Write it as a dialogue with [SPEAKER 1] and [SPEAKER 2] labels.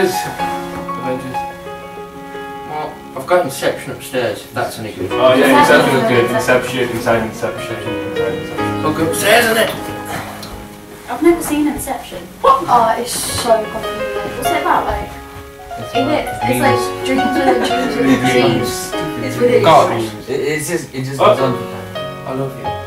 [SPEAKER 1] Avengers.
[SPEAKER 2] Well, I've got Inception upstairs, if that's any good.
[SPEAKER 1] Oh yeah, Inception is good. Inception, Inception.
[SPEAKER 2] I'll go upstairs, isn't it?
[SPEAKER 3] I've never seen Inception. What? Oh, it's so complicated. What's it about? Like, it's like dreams within dreams within dreams. It's really
[SPEAKER 4] God, it just goes on.
[SPEAKER 2] I love you.